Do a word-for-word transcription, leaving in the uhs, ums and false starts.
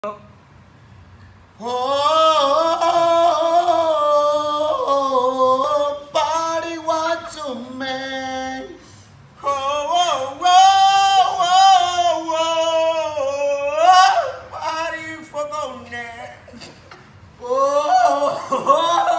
Oh, body wants to man. Oh, whoa, whoa, whoa, whoa. Body fuck on that. Oh.